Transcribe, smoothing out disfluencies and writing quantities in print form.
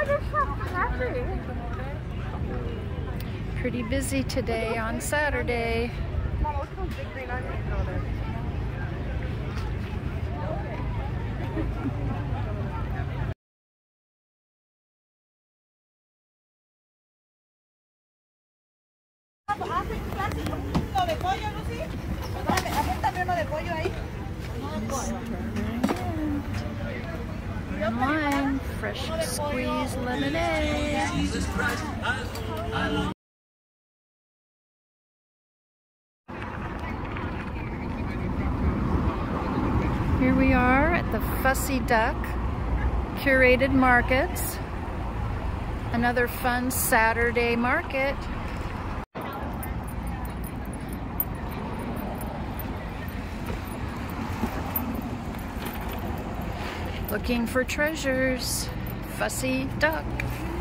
Pretty busy today on Saturday. Lime, fresh squeezed lemonade. Here we are at the Fussy Duck Curated Markets. Another fun Saturday market. Looking for treasures. Fussy Duck.